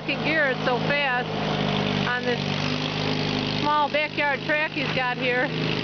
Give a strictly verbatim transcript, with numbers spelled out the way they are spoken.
second gear. It's so fast on this small backyard track he's got here.